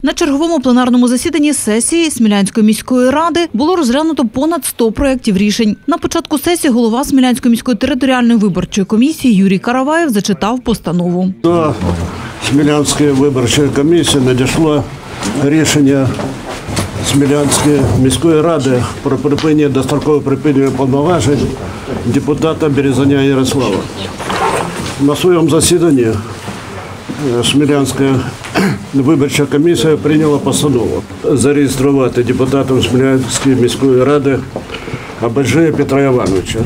На черговому пленарному засіданні сесії Смілянської міської ради було розглянуто понад 100 проєктів рішень. На початку сесії голова Смілянської міської територіальної виборчої комісії Юрій Караваєв зачитав постанову. До Смілянської виборчої комісії надійшло рішення Смілянської міської ради про припинення дострокового припинення повноважень депутата Березаня Ярослава. На своєму засіданні Смілянська виборча комісія прийняла постанову зареєструвати депутатом Смілянської міської ради Абаджея Петра Івановича.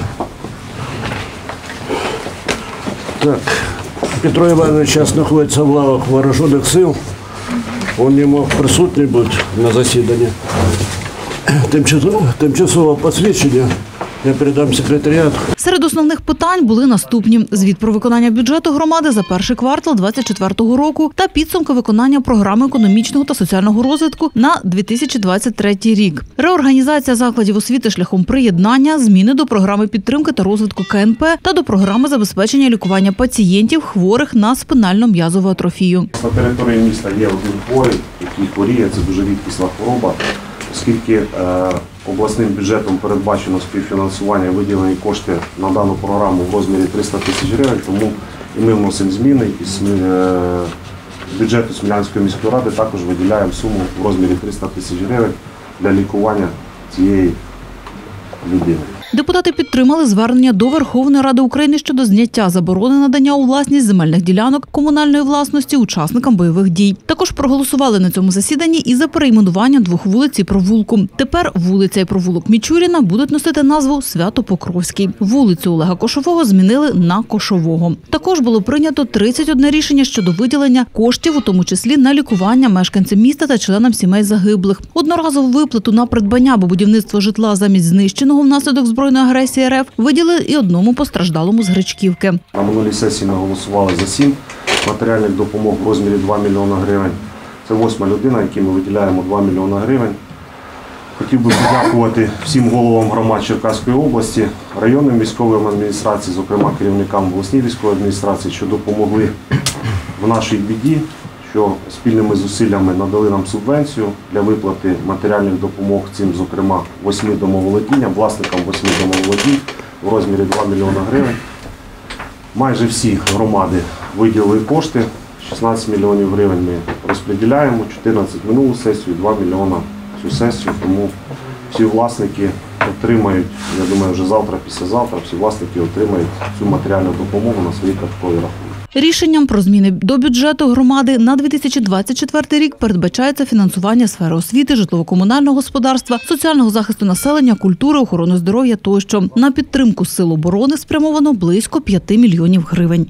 Так, Петро Іванович зараз знаходиться в лавах Вооружених сил. Він не мог присутній бути на засіданні. Тимчасове посвідчення я передам секретаріату. Серед основних питань були наступні: звіт про виконання бюджету громади за перший квартал 2024 року та підсумки виконання програми економічного та соціального розвитку на 2023 рік, реорганізація закладів освіти шляхом приєднання, зміни до програми підтримки та розвитку КНП та до програми забезпечення лікування пацієнтів, хворих на спинально-м'язову атрофію. На території міста є один хворий, який хворіє, це дуже рідкісна хвороба, оскільки обласним бюджетом передбачено співфінансування, виділені кошти на дану програму в розмірі 300 тисяч гривень, тому і ми вносимо зміни із бюджету Смілянської міської ради, також виділяємо суму в розмірі 300 тисяч гривень для лікування цієї людини. Депутати підтримали звернення до Верховної Ради України щодо зняття заборони надання у власність земельних ділянок комунальної власності учасникам бойових дій. Також проголосували на цьому засіданні і за перейменування двох вулиць і провулку. Тепер вулиця і провулок Мічуріна будуть носити назву Свято-Покровський. Вулицю Олега Кошового змінили на Кошового. Також було прийнято 31 рішення щодо виділення коштів, у тому числі на лікування мешканцям міста та членам сімей загиблих. Одноразову виплату на придбання або будівництво житла замість знищеного внаслідок збройної агресії РФ виділили і одному постраждалому з Гречківки. На минулій сесії ми голосували за 7 матеріальних допомог в розмірі 2 мільйона гривень. Це 8-ма людина, якій ми виділяємо 2 мільйона гривень. Хотів би подякувати всім головам громад Черкаської області, районним військовим адміністраціям, зокрема керівникам обласній військової адміністрації, що допомогли в нашій біді, що спільними зусиллями надали нам субвенцію для виплати матеріальних допомог цим, зокрема, 8 домоволодінням, власникам 8 домоволодінь в розмірі 2 мільйона гривень. Майже всі громади виділили кошти, 16 мільйонів гривень ми розподіляємо, 14 минулу сесію, 2 мільйона цю сесію, тому всі власники отримають, я думаю, вже завтра, післязавтра, всі власники отримають цю матеріальну допомогу на свої карткові рахунки. Рішенням про зміни до бюджету громади на 2024 рік передбачається фінансування сфери освіти, житлово-комунального господарства, соціального захисту населення, культури, охорони здоров'я тощо. На підтримку сил оборони спрямовано близько 5 мільйонів гривень.